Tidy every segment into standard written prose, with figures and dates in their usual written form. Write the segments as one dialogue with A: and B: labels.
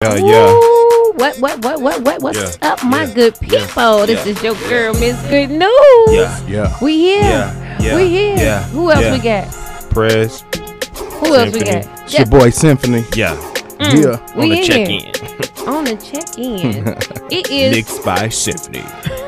A: Yeah.
B: What's up, my good people? This is your girl, Miss Good News.
A: Yeah.
B: We here. We here.
A: Yeah.
B: Who else we got?
A: Press.
B: Who else we got?
C: It's your boy Symphony.
A: Yeah.
C: Yeah.
A: On the
B: We
A: check-in.
B: On the check-in. It is.
A: Mixed by Symphony.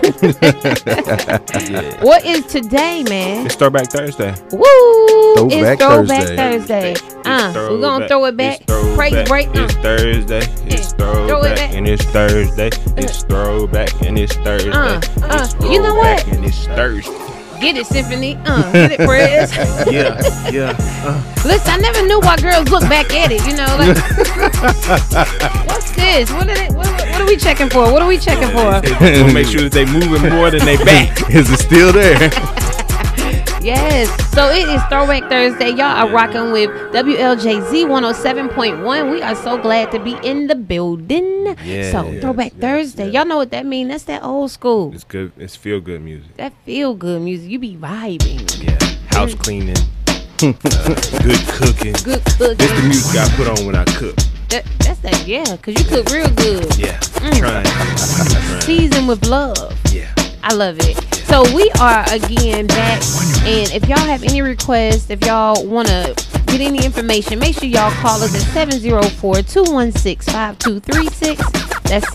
B: What is today, man?
A: It's Throwback Thursday.
B: Woo!
C: Throwback
B: It's Throwback
C: Thursday.
B: Thursday. We're gonna throw it back.
A: It's
B: Praise break.
A: It's Thursday. It's
B: Throw it
A: throwback
B: back.
A: and it's Thursday. It's throwback and it's Thursday. It's
B: You know what?
A: throwback and it's Thursday.
B: Get it, Symphony. Get it, Prez.
A: Yeah.
B: Listen, I never knew why girls look back at it. You know, like, what's this? What are we checking for? What are we checking for?
A: We'll make sure that they moving more than they back.
C: Is it still there?
B: Yes. So it is Throwback Thursday. Y'all are rocking with WLJZ 107.1. We are so glad to be in the building. So Throwback Thursday. Y'all know what that means. That's that old school.
A: It's good. It's feel good music.
B: That feel good music. You be vibing.
A: Yeah. House cleaning. Good cooking.
B: Good cooking.
A: This the music I put on when I cook.
B: That's that, yeah, because you cook real good.
A: Yeah. Trying.
B: Seasoned with love.
A: Yeah.
B: I love it. So we are again back, and if y'all have any requests, if y'all want to get any information, make sure y'all call us at 704-216-5236. That's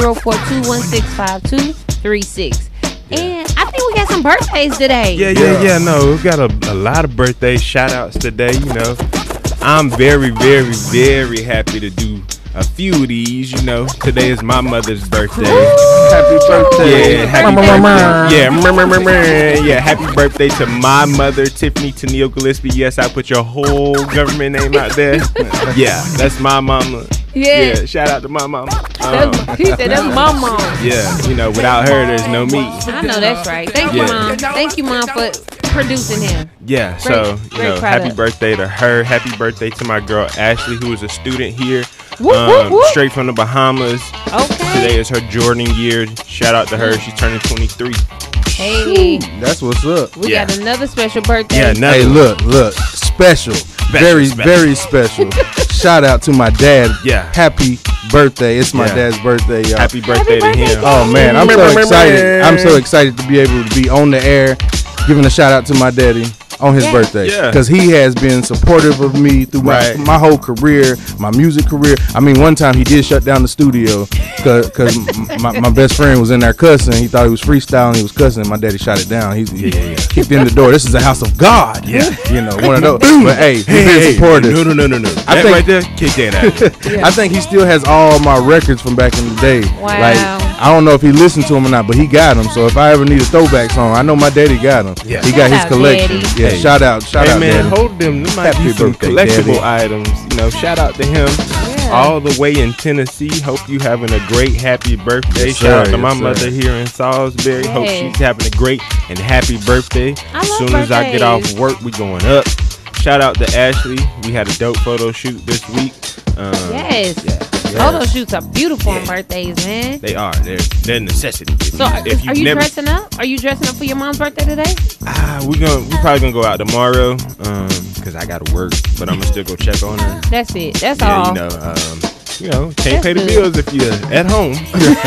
B: 704-216-5236. And I think we got some birthdays today.
A: Yeah. No, we've got a lot of birthday shout outs today. You know, I'm very, very, very happy to do a few of these. You know, today is my mother's birthday.
C: Happy birthday.
A: Yeah, happy birthday. Yeah, happy birthday to my mother, Tiffany Tennille Gillespie. Yes, I put your whole government name out there. Yeah, that's my mama.
B: Yeah.
A: Shout out to my mama.
B: He said that's my mom.
A: Yeah, you know, without her, there's no me.
B: I know that's right. Thank you, Mom. Thank you, Mom, for producing him.
A: Yeah, so, you know,
B: proud
A: happy
B: of.
A: birthday to her. Happy birthday to my girl, Ashley, who is a student here.
B: Whoop, whoop.
A: Straight from the Bahamas.
B: Okay.
A: Today is her Jordan year. Shout out to her. She's turning 23.
B: Hey,
C: That's what's up.
B: we
A: Yeah.
B: got another special birthday.
A: Yeah, another
C: Hey,
A: one.
C: look. Special. Very,
A: special.
C: very special. Shout out to my dad.
A: Yeah.
C: Happy birthday. It's my
A: Yeah.
C: dad's birthday, y'all.
A: Happy birthday to him.
C: Oh man, I'm so excited. I'm so excited to be able to be on the air, giving a shout out to my daddy on his birthday,
A: Yeah.
C: because he has been supportive of me through
A: Right.
C: my whole career, my music career. I mean, one time he did shut down the studio because my best friend was in there cussing. He thought he was freestyling. He was cussing. My daddy shot it down. He kicked in the door. This is a house of God.
A: Yeah.
C: You know, one of those. But hey, he's been supportive.
A: No.
C: I
A: That
C: think-
A: right there, kick that out.
C: I think he still has all my records from back in the day.
B: Wow.
C: Like, I don't know if he listened to them or not, but he got them. So if I ever need a throwback song, I know my daddy got them.
A: Yeah.
C: He got
B: Shout
C: his
B: out,
C: collection.
B: Daddy.
C: Yeah,
A: Hey.
C: shout out,
A: Hey man,
C: Daddy.
A: hold them. There might
C: Happy
A: be some
C: birthday,
A: collectible
C: Daddy.
A: items. You know, shout out to him.
B: Yeah.
A: All the way in Tennessee. Hope you having a great, happy birthday.
C: Yes,
A: Shout out
C: sir.
A: to my
C: Yes, sir.
A: mother here in Salisbury. Hope
B: Yes.
A: she's having a great and happy birthday.
B: I
A: As
B: love
A: soon as I get off
B: birthdays.
A: work, we going up. Shout out to Ashley. We had a dope photo shoot this week.
B: Yes.
A: Yeah.
B: Photo shoots are beautiful on birthdays, man.
A: They are. They're necessity.
B: So are you dressing up? Are you dressing up for your mom's birthday today?
A: we probably gonna go out tomorrow. Cause I gotta work, but I'm gonna still go check on her.
B: That's it. That's
A: Yeah,
B: all.
A: you know, can't
B: That's
A: pay the
B: good.
A: bills if you're at home.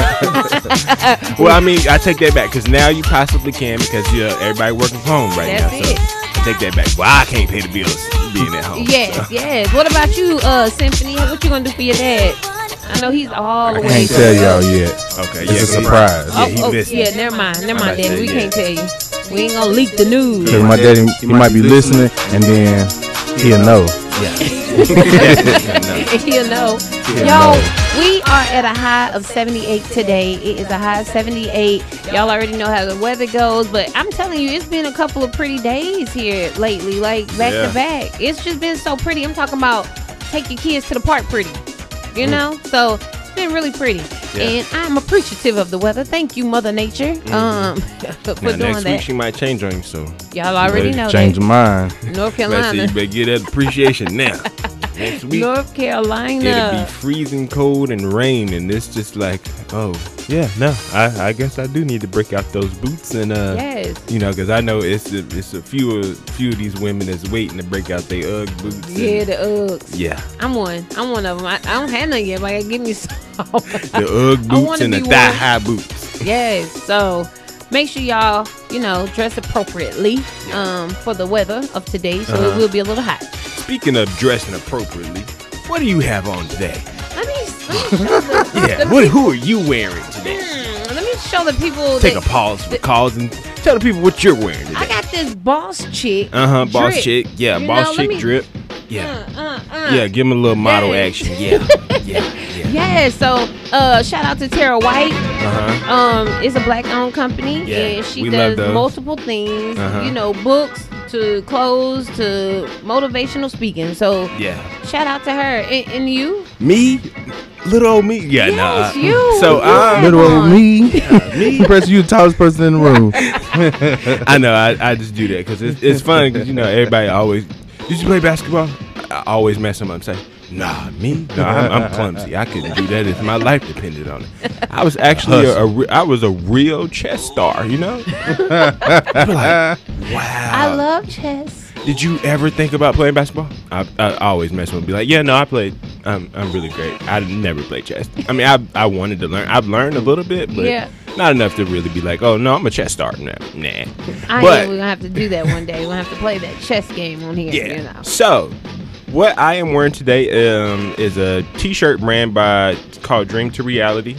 A: Well, I mean, I take that back because now you possibly can because everybody working from home right
B: That's
A: now.
B: it.
A: So I take that back. Well, I can't pay the bills being at home.
B: Yes,
A: so.
B: yes. What about you, Symphony? What you gonna do for your dad? I know he's all the
C: I
B: way.
C: can't
B: from-
C: tell y'all yet.
A: Okay,
C: It's
A: yeah,
C: a surprise.
A: Yeah, he listening.
B: Yeah, never mind,
A: about
B: Daddy.
A: to say,
B: We
A: yeah.
B: can't tell you. We ain't gonna leak the news.
C: Because my daddy, he might be listening, and then he'll know.
B: He'll know. Yo, we are at a high of 78 today. It is a high of 78. Y'all already know how the weather goes, but I'm telling you, it's been a couple of pretty days here lately, like back to back. It's just been so pretty. I'm talking about take your kids to the park pretty, you know? So it's been really pretty.
A: Yeah.
B: And I'm appreciative of the weather. Thank you, Mother Nature, for
A: Now,
B: doing
A: next week
B: that.
A: she might change on you, so
B: Y'all already know
C: Change
B: that.
C: your mind.
B: North
A: you
B: Carolina.
A: better get that appreciation now. Next week,
B: North Carolina.
A: it'll be freezing cold and rain, and it's just like, oh yeah, no, I guess I do need to break out those boots and
B: Yes.
A: you know, because I know it's a few of these women that's waiting to break out their UGG boots.
B: Yeah, the Uggs.
A: Yeah,
B: I'm one of them. I don't have none yet, but I gotta give me some.
A: the UGG boots
B: wanna
A: and the
B: be
A: thigh
B: one.
A: high boots.
B: Yes. So make sure y'all, dress appropriately for the weather of today. So it will be a little hot.
A: Speaking of dressing appropriately, what do you have on today?
B: Let me show the,
A: Yeah, who are you wearing today?
B: let me show the people.
A: Take a
B: that,
A: pause for calls and tell the people what you're wearing today.
B: I got this boss chick.
A: Boss
B: drip.
A: chick. Yeah,
B: You
A: boss
B: know, let
A: chick
B: me-
A: drip. Yeah. Yeah, give him a little model
B: Yes.
A: action. Yeah.
B: Yeah, so shout out to Tara White.
A: Uh-huh.
B: It's a black-owned company,
A: Yeah,
B: and she
A: we love
B: does
A: those.
B: multiple things.
A: Uh-huh.
B: Books to clothes to motivational speaking. So
A: Yeah.
B: shout out to her. And you?
A: Me? Little old me? Yeah,
B: Yes,
A: nah.
B: you.
A: So
B: You
A: I'm
B: have
C: Little old
B: on.
C: me. Impress you, the tallest person in the room.
A: I know, I just do that because it's fun because, everybody always, did you play basketball? I always mess them up and say, nah, me? No, I'm clumsy. I couldn't do that if my life depended on it. I was actually I was a real chess star, I'm like, wow.
B: I love chess.
A: Did you ever think about playing basketball? I always mess with them. Be like, yeah, no, I played. I'm really great. I never played chess. I mean, I wanted to learn. I've learned a little bit, but
B: Yeah.
A: not enough to really be like, oh no, I'm a chess star. Nah.
B: We're
A: But
B: gonna have to do that one day. We're gonna have to play that chess game on here.
A: yeah. So, what I am wearing today is a T-shirt brand called Dreams to Reality.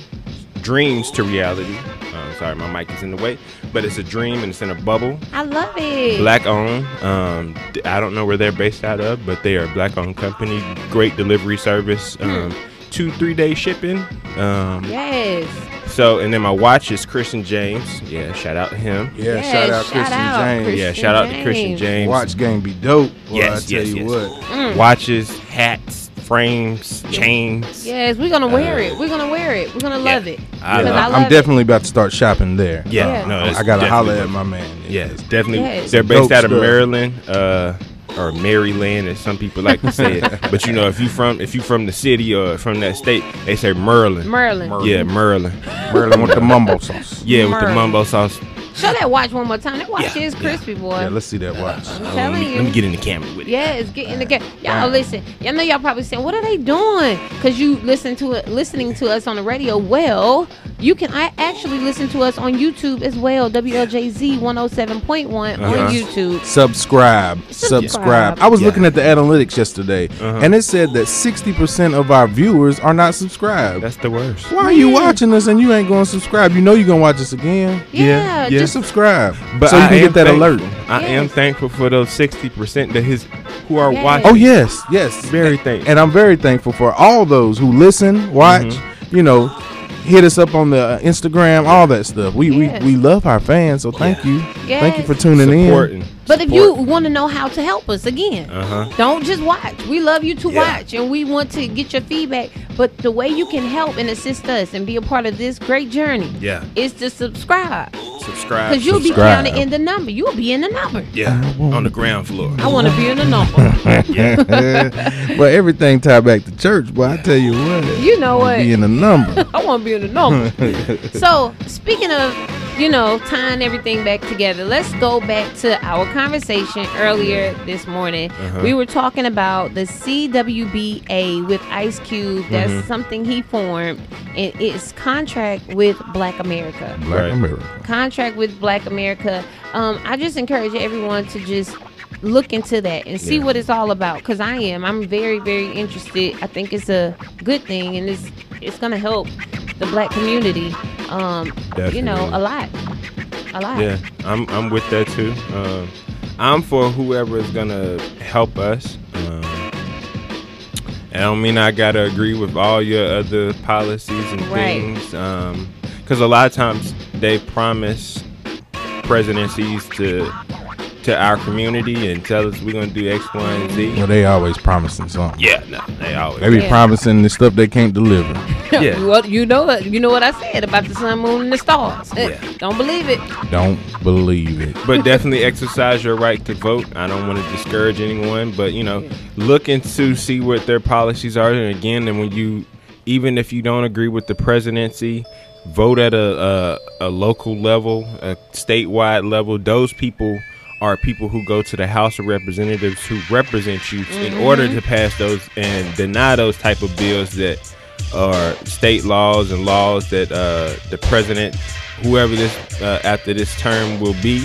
A: Sorry, my mic is in the way, but it's a dream and it's in a bubble.
B: I love it.
A: Black owned. I don't know where they're based out of, but they are a black owned company. Great delivery service. 2-3 day shipping.
B: Yes.
A: So, and then my watch is Christian James. Yeah, shout out to him.
C: Yeah,
B: Yes,
C: shout out
B: shout
C: Christian
B: out
C: James.
B: Christian
A: Yeah, shout out to Christian James.
C: Watch game be dope. Boy,
A: Yes,
C: I tell
A: yes,
C: you
A: yes.
C: what.
A: Watches, hats, frames, chains.
B: Yes, we're gonna wear it. We're gonna wear it. We're gonna love it.
A: I
B: Because
A: love
B: love
C: I'm definitely about to start shopping there.
A: Yeah,
B: Yeah.
A: no, it's
C: I gotta holler
A: definitely-
C: at my man.
A: Yeah, it's definitely.
B: Yes.
A: They're based
C: Dope
A: out of
C: stuff.
A: Maryland, or Maryland, as some people like to say it. But if you from the city or from that state, they say Merlin.
B: Merlin.
A: Yeah, Merlin.
C: Merlin with the mumbo sauce.
A: Yeah, with the
B: Merlin.
A: mumbo sauce.
B: Show that watch one more time. That watch
A: Yeah,
B: is crispy, boy.
C: Yeah, let's see that watch.
B: I'm telling you.
A: Let me get in the camera with it.
B: Yes, get in the game. Y'all listen. Y'all know y'all probably saying, "What are they doing?" Because you listening to us on the radio. Well, you can actually listen to us on YouTube as well. WLJZ 107.1 on YouTube.
C: Subscribe. I was looking at the analytics yesterday, and it said that 60% of our viewers are not subscribed.
A: That's the worst.
C: Why are you watching us and you ain't going to subscribe? You know you're going to watch us again.
B: Yeah,
C: Just subscribe,
A: But
C: so you
A: I
C: can
A: am
C: get that
A: thankful.
C: alert.
A: I am
B: Yes.
A: thankful for those 60% who are
B: Yes.
A: watching.
C: Oh yes.
A: Very thankful.
C: And I'm very thankful for all those who listen, watch, hit us up on the Instagram, all that stuff. We
B: Yes.
C: we love our fans, so thank you.
B: Yes.
C: Thank you for tuning in.
A: Supporting.
B: But if you want to know how to help us, again,
A: Uh-huh.
B: don't just watch. We love you to
A: Yeah.
B: watch, and we want to get your feedback. But the way you can help and assist us and be a part of this great journey
A: Yeah.
B: is to subscribe.
A: Subscribe.
B: Because you'll be
C: Subscribe.
B: counted in the number. You'll be in the number.
A: Yeah, on the ground floor.
B: I want to be in the number.
C: But everything tied back to church, boy. I tell you what.
B: You know what?
C: Be in the number.
B: I want to be in the number. So, speaking of, tying everything back together, let's go back to our conversation earlier this morning. We were talking about the CWBA with Ice Cube. That's something he formed, and it's contract with Black America.
C: Black
A: Right.
C: America.
B: Contract with Black America. I just encourage everyone to just look into that and see
A: Yeah.
B: what it's all about, because I'm very, very interested. I think it's a good thing, and it's gonna help the Black community
A: Definitely.
B: a lot
A: Yeah, I'm with that too. I'm for whoever is gonna help us. I don't mean I gotta agree with all your other policies and
B: Right.
A: things, because a lot of times they promise presidencies to our community and tell us we're gonna do X, Y, and Z.
C: Well, they always promising something.
A: Yeah, no, they always.
C: They be
B: Yeah.
C: promising the stuff they can't deliver.
A: Yeah.
B: You know what I said about the sun, moon, and the stars.
A: Yeah.
B: Don't believe it.
C: Don't believe it.
A: But definitely exercise your right to vote. I don't want to discourage anyone, but look into see what their policies are. And again, and even if you don't agree with the presidency, vote at a local level, a statewide level. Those people are people who go to the House of Representatives who represent you in order to pass those and deny those type of bills that are state laws and laws that the president, whoever this after this term will be,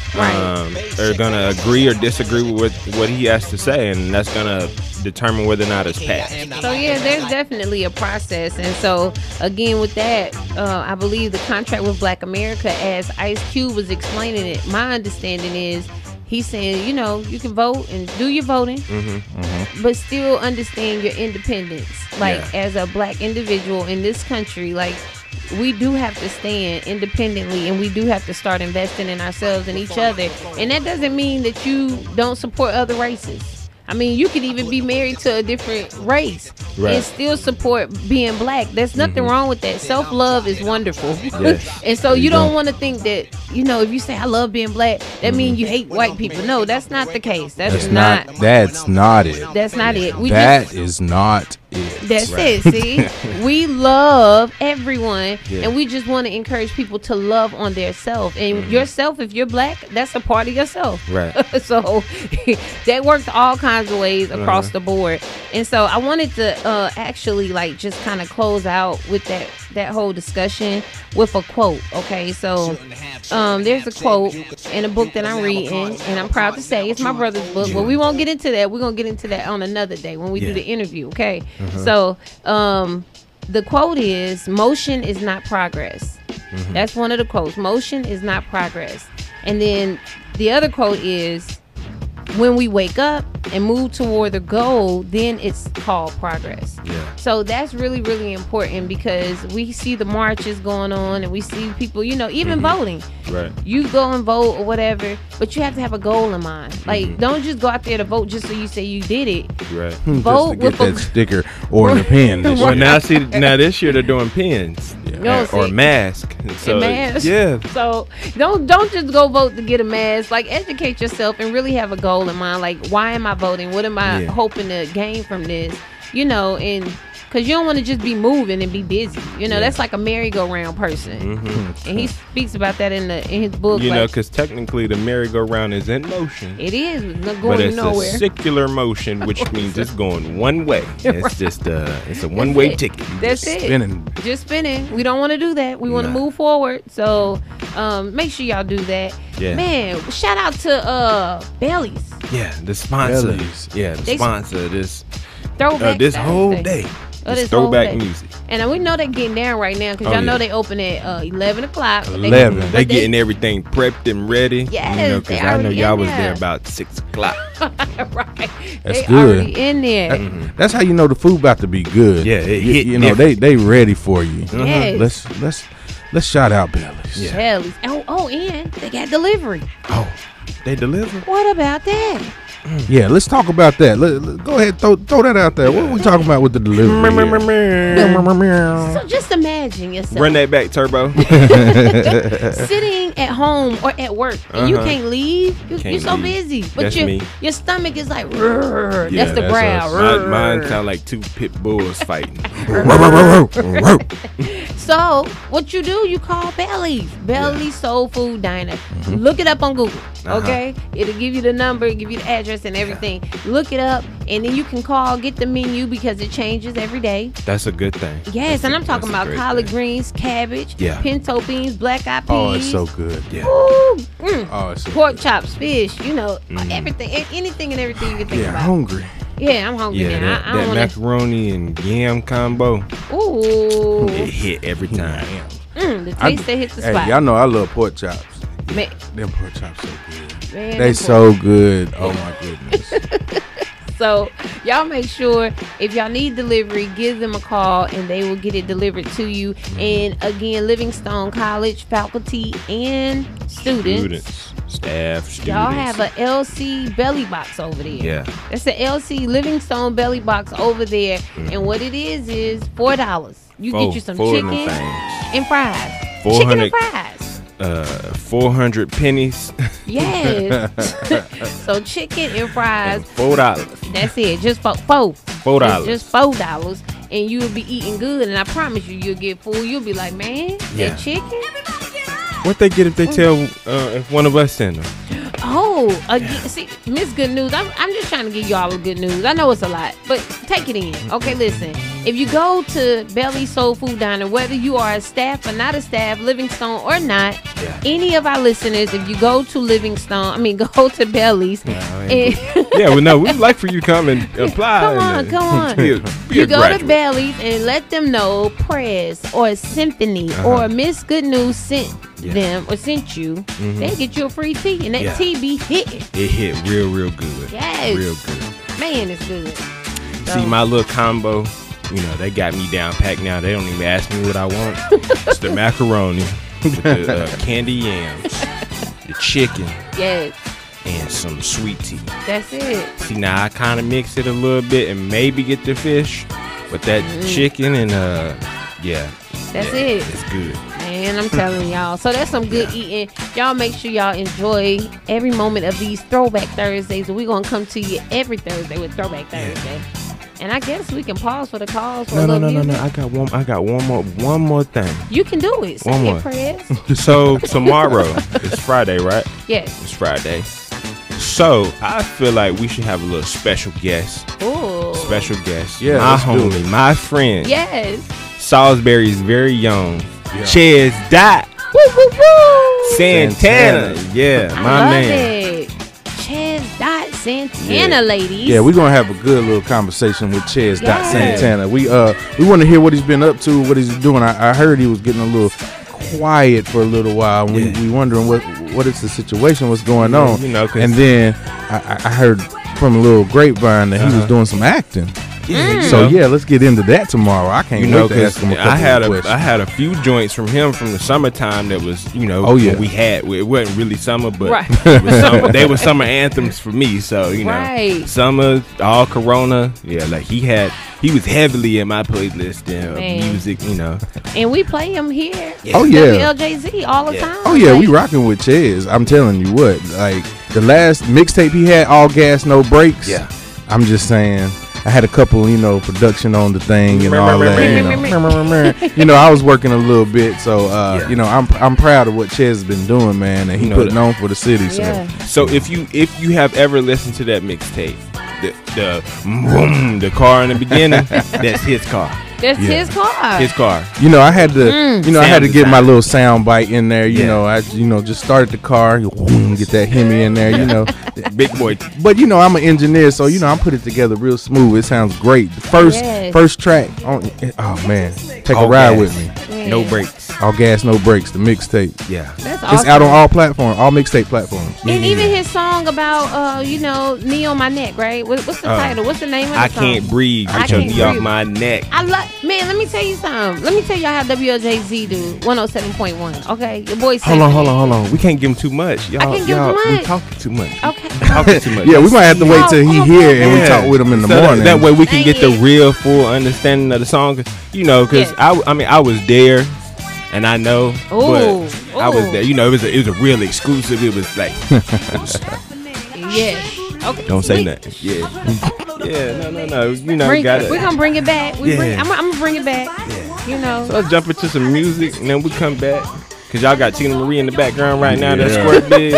A: are gonna agree or disagree with what he has to say, and that's gonna determine whether or not it's passed.
B: So yeah, there's definitely a process, and so again with that, I believe the contract with Black America, as Ice Cube was explaining it, my understanding is he's saying, you can vote and do your voting, but still understand your independence. Like as a Black individual in this country, like we do have to stand independently, and we do have to start investing in ourselves and each other. And that doesn't mean that you don't support other races. I mean, you could even be married to a different race and still support being Black. There's nothing wrong with that. Self-love is wonderful.
A: Yes.
B: And so you don't want to think that, if you say I love being Black, that means you hate white people. No, that's not the case. That's not it.
C: That's not it.
B: That's not it.
C: That is not it.
B: That's it. See, we love everyone, and we just want to encourage people to love on their self. And yourself, if you're Black, that's a part of yourself.
A: Right.
B: So that works all kinds of ways across the board. And so I wanted to actually just kind of close out with that whole discussion with a quote. Okay, so there's a quote in a book that I'm reading, and I'm proud to say it's my brother's book, but we won't get into that. We're gonna get into that on another day when we do the interview. Okay. So the quote is, motion is not progress. That's one of the quotes. Motion is not progress. And then the other quote is, when we wake up and move toward the goal, then it's called progress. So that's really, really important, because we see the marches going on, and we see people, even voting.
A: Right.
B: You go and vote or whatever, but you have to have a goal in mind. Like, don't just go out there to vote just so you say you did it.
A: Right.
B: Vote
C: just to get that sticker or the pen.
A: Well, now this year they're doing pens or mask. So
B: mask.
A: yeah.
B: So don't just go vote to get a mask. Like, educate yourself and really have a goal in mind. Like, why am I voting? What am I hoping to gain from this? And because you don't want to just be moving and be busy. That's like a merry-go-round person. And he speaks about that in his book.
A: Because technically the merry-go-round is in motion.
B: It is. It's not
A: but
B: going
A: it's
B: nowhere.
A: a circular motion, which means it's going one way. It's just it's a one-way ticket.
B: That's it.
C: Spinning.
B: Just spinning. We don't want to do that. We want to move forward. So make sure y'all do that.
A: Yeah.
B: Man, shout out to Bailey's.
A: Yeah, the sponsor.
C: Bellies.
A: Yeah, the sponsor of this
B: Throwback
A: this
B: Thursday.
A: whole day. This throwback music.
B: And we know they're getting down right now, because y'all know they open at 11 o'clock.
C: 11.
A: They getting everything prepped and ready.
B: Yes,
A: because I know y'all was there about 6 o'clock.
B: Right.
C: That's
B: they
C: good.
B: already in there.
C: That's how you know the food about to be good.
A: Yeah, it hit
C: they ready for you.
B: Yes.
C: Let's shout out Bellies.
A: Yeah.
B: Bellies. Oh, and they got delivery.
A: Oh, they deliver?
B: What about that?
C: Yeah, let's talk about that. Go ahead, throw that out there. What are we talking about with the delivery?
B: So just imagine yourself
A: Run that back, Turbo.
B: sitting at home or at work, and you can't leave. You're so
A: leave.
B: busy, but
A: That's me.
B: your stomach is like, "Rrr."
A: Yeah,
B: that's the
C: that's
B: growl.
C: us.
A: Mine sound like 2 pit bulls fighting.
B: So what you do? You call Belly's Soul Food Diner. Look it up on Google. Okay, it'll give you the number, give you the address and everything. Look it up, and then you can call, get the menu, because it changes every day.
A: That's a good thing.
B: Yes, and I'm talking about collard greens, cabbage, pinto beans, black eyed peas.
C: Oh, it's so good.
A: Yeah.
B: Ooh,
C: Oh, it's so
B: pork chops, fish, everything, anything and everything you can think
C: Yeah,
B: about.
C: hungry.
B: Yeah, I'm hungry
A: Yeah,
B: now. I
A: that
B: don't want
A: macaroni and yam combo,
B: to. Ooh,
A: it hit every time.
B: the taste that hits the
C: Hey,
B: spot.
C: y'all know I love pork chops.
B: Man,
C: Them pork chops so good.
B: man,
C: They
B: them
C: so good. Oh my goodness.
B: So y'all make sure, if y'all need delivery, give them a call and they will get it delivered to you. And again, Livingstone College faculty and students.
A: Staff, students.
B: Y'all have a LC belly box over there.
A: Yeah.
B: That's a LC Livingstone belly box over there. And what it is $4. You get you some
A: Four of them
B: chicken
A: things.
B: and fries.
A: 400
B: Chicken and fries.
A: 400 pennies.
B: Yes. So chicken and fries.
A: $4.
B: That's it. Just $4.
A: $4.
B: Just $4. And you'll be eating good. And I promise you'll get full. You'll be like, man,
A: Yeah.
B: that chicken?
A: What they get if they tell if one of us send them?
B: Oh, again, see, Miss Good News. I'm just trying to give y'all the good news. I know it's a lot, but take it in. Okay, listen. If you go to Belly Soul Food Diner, whether you are a staff or not a staff, Livingstone or not, any of our listeners, if you go to go to Belly's.
A: Well, no, we'd like for you to come and apply.
B: Come on.
A: Be
B: You
A: a
B: go
A: graduate.
B: to Belly's and let them know Prez or Symphony or Miss Good News sent them or sent you. They get you a free tea, and that tea be hitting.
A: It hit real good.
B: Yes.
A: Real good.
B: Man, it's good.
A: See, my little combo, they got me down packed now. They don't even ask me what I want. It's the macaroni with the candy yams, the chicken,
B: Yes,
A: and some sweet tea.
B: that's it.
A: See, now I kind of mix it a little bit and maybe get the fish, but that chicken and
B: That's it.
A: It's good.
B: Man, I'm telling y'all. So that's some good eating. Y'all make sure y'all enjoy every moment of these Throwback Thursdays. We're going to come to you every Thursday with Throwback Thursday. And I guess we can pause for the calls. For
A: No.
B: music.
A: I got one more thing.
B: You can do it. Say
A: One
B: it,
A: more.
B: Prez.
A: So tomorrow, it's Friday, right?
B: Yes.
A: It's Friday. So I feel like we should have a little special guest.
B: Ooh.
A: Special guest.
C: Yeah,
A: my
C: let's do
A: homie, my friend.
B: Yes.
A: Salisbury's very young. Ches Dot
B: Woo, woo, woo.
A: Santana. Yeah,
B: I
A: my
B: love
A: man.
B: it. Ches Dot Santana, ladies.
C: Yeah, we're gonna have a good little conversation with Ches Dot
B: Yes.
C: Santana. We want to hear what he's been up to, what he's doing. I heard he was getting a little quiet for a little while. And we wondering what is the situation, what's going on. And then I heard from a little grapevine that he was doing some acting. So let's get into that tomorrow. I can't wait to ask him a couple of questions.
A: I had a few joints from him from the summertime that was,
C: yeah.
A: we had. It wasn't really summer, but
B: Right.
A: it was summer. They were summer anthems for me. So
B: Right.
A: summer, all Corona. Yeah, like he was heavily in my playlist and
B: Man.
A: music.
B: And we play him here.
C: Oh, yeah.
B: WLJZ all the time.
C: Oh yeah,
B: Like,
C: we rocking with Ches. I'm telling you what, like the last mixtape he had, All Gas No Brakes.
A: Yeah.
C: I'm just saying, I had a couple, production on the thing and all that. I was working a little bit, so I'm proud of what Ches has been doing, man, and he putting on for the city.
B: Yeah.
A: So if you have ever listened to that mixtape, the vroom, the car in the beginning, that's his car.
B: That's his car.
A: His car.
C: I had to, I had to get my
A: design.
C: little sound bite in there. I just started the car, get that Hemi in there.
A: Big boy.
C: But I'm an engineer, so I'm put it together real smooth. It sounds great. The first track on. Oh man, take a
A: All
C: ride
A: gas.
C: with me.
B: Yeah.
A: No brakes.
C: All Gas No Brakes, the mixtape.
A: Yeah.
B: That's awesome.
C: It's out on all platforms, all mixtape platforms.
B: And even his song about, knee on my neck, right? What's the title? What's the name of the
A: I
B: song?
A: can't breathe.
B: I
A: Get your
B: can't
A: knee off
B: breathe.
A: my neck.
B: Man, let me tell you something. Let me tell y'all how WLJZ do 107.1. Okay, your boy.
A: Hold on. We can't give him too much. Y'all,
B: can't give him too
A: we
B: much.
A: talking too much.
B: Okay.
A: We talking too much.
C: Yeah, we might have to wait till he
B: Oh,
C: here and we
A: Yeah.
C: talk with him in the
A: So
C: morning.
A: That way we can get the
B: Dang it.
A: real full understanding of the song. Because
B: Yeah.
A: I was there. And I know,
B: Ooh.
A: but I was
B: Ooh.
A: there. It was a real exclusive. It was like,
B: Yeah. Okay.
A: don't say
B: Sweet.
A: nothing. Yeah, no.
B: We're
A: Gotta.
B: gonna bring it back.
A: Yeah.
B: I'm gonna bring it back.
A: So let's jump into some music, and then we come back. Cause y'all got Tina Marie in the background right now. That's Square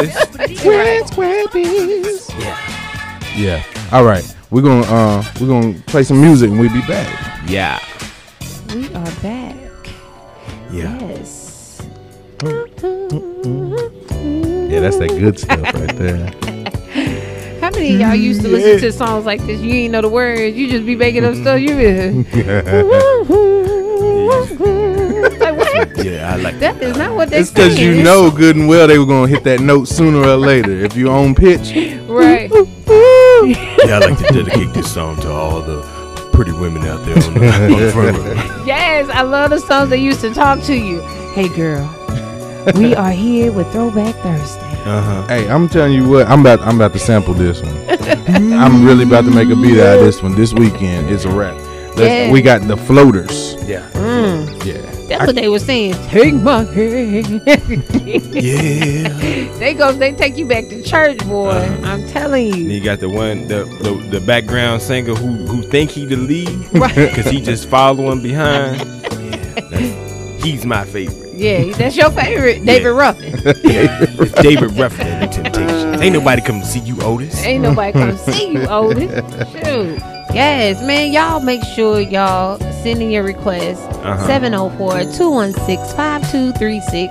A: Biz.
C: Yeah. All right. We're gonna play some music and we'll be back.
A: Yeah.
B: We are back.
A: Yeah.
B: Yes.
C: Yeah, that's that good stuff right there.
B: How many of y'all used to listen to songs like this? You ain't know the words. You just be making up stuff. You be like, what?
A: Yeah, I like
B: That is not what they
C: It's because
B: saying.
C: you know good and well they were gonna hit that note sooner or later. If you own pitch,
B: Right.
A: Yeah, I like to dedicate this song to all the pretty women out there on the front row.
B: Yes, I love the songs that used to talk to you. Hey, girl. We are here with Throwback Thursday.
C: hey, I'm telling you what, I'm about to sample this one. I'm really about to make a beat out of this one this weekend. It's a wrap.
B: Yeah.
C: We got the floaters.
A: Yeah.
C: Yeah.
B: That's what they were saying. Take my hand.
A: Yeah.
B: They take you back to church, boy. I'm telling
A: And
B: you.
A: you got the one, the background singer who think he the lead,
B: Right.
A: because he just following behind. Yeah, he's my favorite.
B: Yeah, that's your favorite, David Ruffin.
A: It's David Ruffin and the Temptations. Ain't nobody come to see you, Otis.
B: Ain't nobody come see you, Otis. Shoot. Yes, man. Y'all make sure y'all send in your requests. 704-216-5236.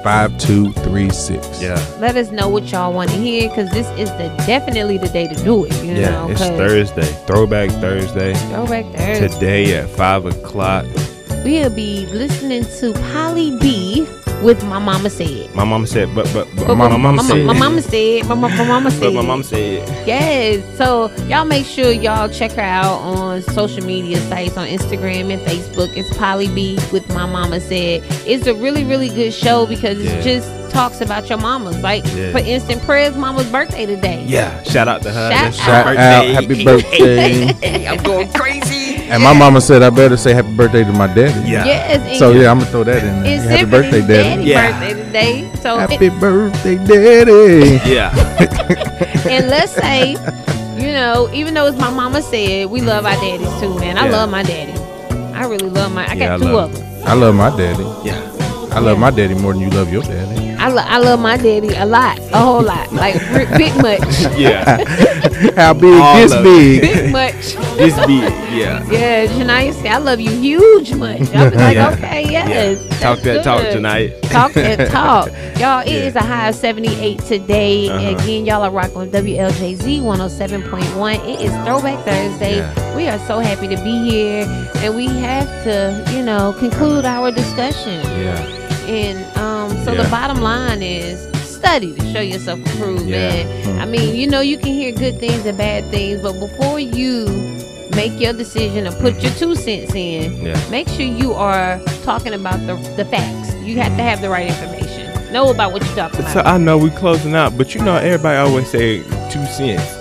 C: 5236.
A: Yeah.
B: Let us know what y'all want to hear, because this is definitely the day to do it. You know,
A: It's
B: 'cause
A: Thursday. Throwback Thursday.
B: Throwback Thursday.
A: Today at 5 o'clock.
B: We'll be listening to Polly B with My Mama Said.
A: My mama said, but
B: My
A: mama said.
B: My mama said. My mama said.
A: But my mom said.
B: Yes. So y'all make sure y'all check her out on social media sites, on Instagram and Facebook. It's Polly B with My Mama Said. It's a really, really good show because it just talks about your mamas. Like, for instance, Pray's mama's birthday today.
A: Yeah. Shout out to her.
B: Shout
C: out. Happy birthday.
A: I'm going crazy.
C: And my mama said I better say happy birthday to my daddy.
A: Yeah.
B: Yes. And
C: So yeah, I'm gonna throw that in there.
B: it's
C: Happy birthday, daddy.
A: Yeah.
B: birthday today. So
C: Happy birthday, daddy.
A: Yeah.
B: and let's say, you know, even though it's My Mama Said, we love our daddies too, man. I love my daddy. I really love my. I got two of them.
C: I love my daddy.
A: Yeah.
C: I love my daddy more than you love your daddy.
B: I love my daddy a lot, a whole lot, like big much,
A: Yeah.
C: How big?
A: All
C: This
A: of
C: big.
B: big much.
A: This big. Yeah.
B: Yeah, Janaya say I love you huge much. I'll be like,
A: Yeah.
B: okay, yes.
A: Yeah. Talk that talk
B: good.
A: tonight.
B: Talk that talk. Y'all, it
A: Yeah.
B: is a high of 78 today. Again, y'all are rocking with WLJZ 107.1. It is Throwback Thursday.
A: Yeah.
B: We are so happy to be here. And we have to, you know, conclude our discussion.
A: Yeah.
B: And so the bottom line is study to show yourself approved, man. I mean, you know, you can hear good things and bad things, but before you make your decision and put your 2 cents in, make sure you are talking about the facts. You have to have the right information. Know about what you're talking about.
A: So I know we closing out, but you know everybody always say 2 cents.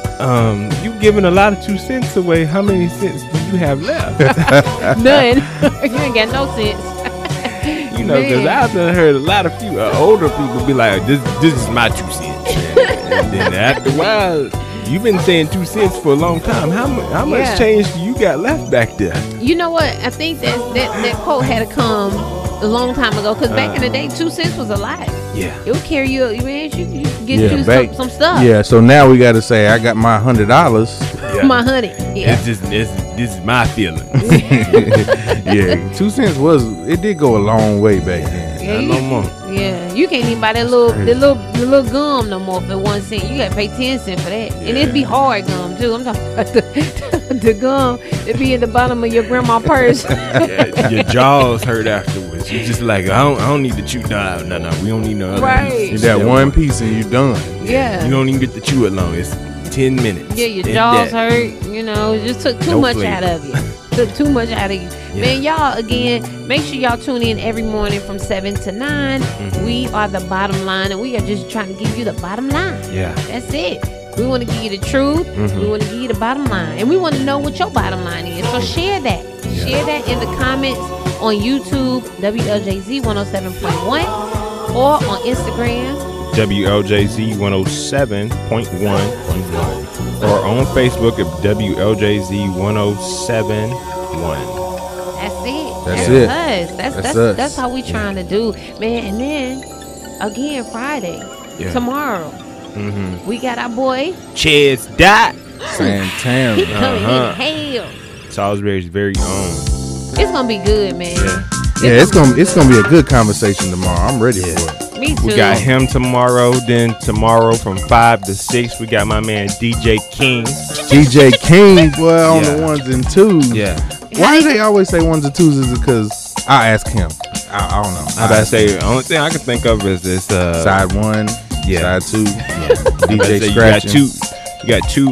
A: You giving a lot of 2 cents away. How many cents do you have left?
B: None. You ain't got no sense.
A: You know, because I've done heard a lot of older people be like, this is my 2 cents. And then after a while, you've been saying 2 cents for a long time. How much change do you got left back there?
B: You know what? I think that quote had to come a long time ago, because back in the day, 2 cents was a lot.
A: Yeah.
B: It would carry you, man. You get you some stuff.
C: Yeah, so now we got to say, I got my $100.
B: My honey. Yeah.
A: This is my feeling.
C: Yeah, 2 cents it did go a long way back then.
B: Yeah,
A: No more.
B: Yeah, you can't even buy that little gum no more for 1 cent. You gotta pay 10 cents for that, and it be hard gum too. I'm talking about the gum that be in the bottom of your grandma purse.
A: Yeah, your jaws hurt afterwards. You just like, I don't need to chew. No, we don't need no other.
B: Right.
A: piece.
C: You got one piece and you done.
B: Yeah.
A: You don't even get to chew it long. It's 10 minutes.
B: Yeah, your
A: If
B: jaws
A: that.
B: hurt. You know, it just took too
A: No
B: much
A: flavor.
B: out of you. Took too much out of you.
A: Yeah.
B: Man, y'all, again, make sure y'all tune in every morning from 7 to 9. We are the bottom line, and we are just trying to give you the bottom line.
A: Yeah.
B: That's it. We want to give you the truth. We want to give you the bottom line. And we want to know what your bottom line is. So share that. Share that in the comments on YouTube, WLJZ 107.1, or on Instagram.
A: WLJZ 107.1 or on Facebook at WLJZ 107.1.
B: That's it.
C: That's it.
B: Us.
C: That's us.
B: That's how we trying to do, man. And then again, Friday, tomorrow, we got our boy
A: Ched's Dot.
C: Santana.
B: He coming in hell.
A: Salisbury's very own.
B: It's gonna be good, man.
C: Yeah, it's gonna be a good conversation tomorrow. I'm ready for it.
B: Me too.
A: We got him tomorrow. Then tomorrow from 5 to 6, we got my man DJ King.
C: DJ King, boy, on the ones and twos.
A: Yeah.
C: Why do they always say ones and twos? Is it because I ask him? I don't know.
A: I about to say, the only thing I can think of is this
C: side one, side two. DJ
A: you
C: scratching.
A: got two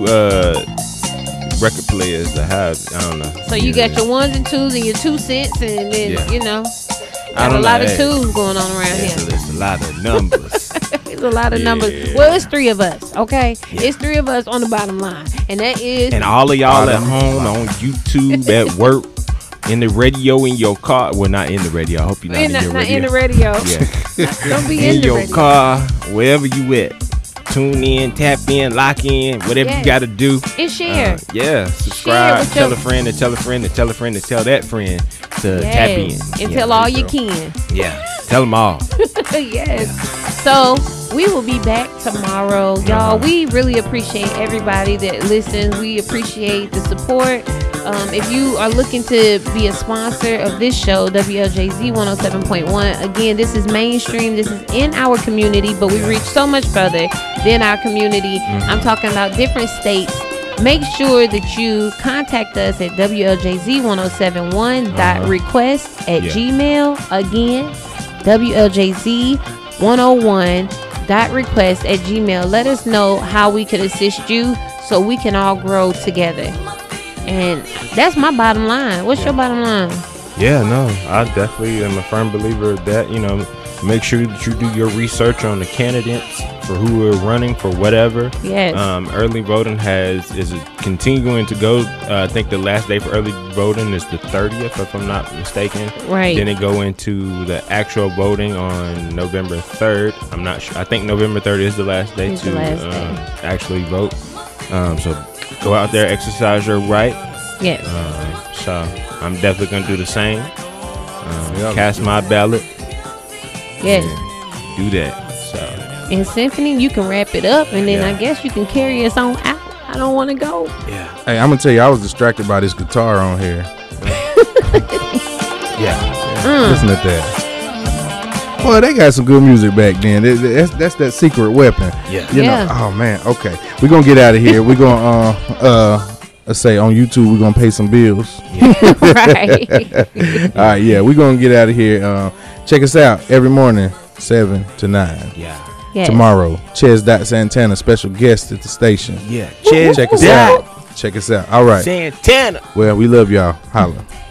A: record players that have, I don't know.
B: So you got your ones and twos and your 2 cents, and then you know,
A: I
B: got
A: don't
B: a lot
A: know,
B: of twos going on around here.
A: It's a lot of numbers.
B: It's a lot of numbers. Well, it's 3 of us, okay? It's 3 of us on the bottom line, and that is.
A: And all of y'all at home on YouTube, at work, in the radio in your car. Well, not in the radio. I hope you're not in your radio.
B: Not in the radio.
A: Yeah.
B: Don't be
A: in
B: in the
A: your
B: radio.
A: car, wherever you at. Tune in, tap in, lock in, whatever you got to do.
B: And share.
A: Yeah, subscribe.
B: with
A: Tell
B: your-
A: a friend to tell a friend to tell a friend to tell that friend to tap in.
B: And
A: Yeah,
B: tell all
A: there
B: you
A: go.
B: can.
A: Yeah, tell them all.
B: Yes. So we will be back tomorrow, y'all. We really appreciate everybody that listens. We appreciate the support. If you are looking to be a sponsor of this show, WLJZ 107.1, again, this is mainstream. This is in our community, but we reach so much further than our community. I'm talking about different states. Make sure that you contact us at WLJZ1071.request@gmail. Again, WLJZ101.request@gmail. Let us know how we could assist you so we can all grow together. And that's my bottom line. What's your bottom line?
A: Yeah, no, I definitely am a firm believer of that. You know, make sure that you do your research on the candidates for who are running for whatever.
B: Yes.
A: Early voting is continuing to go. I think the last day for early voting is the 30th, if I'm not mistaken.
B: Right.
A: Then it go into the actual voting on November 3rd. I'm not sure. I think November 3rd is the last day
B: It's the last day.
A: actually vote. So go out there, exercise your right.
B: Yes.
A: So I'm definitely gonna do the same.
C: Yeah.
A: Cast my ballot.
B: Yes.
A: Do that. So
B: And Symphony, you can wrap it up, and then
A: Yeah.
B: I guess you can carry us on out. I don't want to go.
A: yeah,
C: Hey, I'm gonna tell you, I was distracted by this guitar on here.
A: yeah.
C: Listen to that. Well, they got some good music back then. That's that secret weapon.
A: Yeah.
C: You
B: Yeah.
C: know. Oh man. Okay. We're gonna get out of here. We're gonna let's say on YouTube we're gonna pay some bills.
B: Right.
C: All right. Yeah. We're gonna get out of here. Check us out every morning, 7 to 9.
A: Yeah.
B: Yes.
C: Tomorrow, Ches Santana, special guest at the station.
A: Yeah.
C: Check us out. Check us out. All right.
A: Santana.
C: Well, we love y'all. Holla.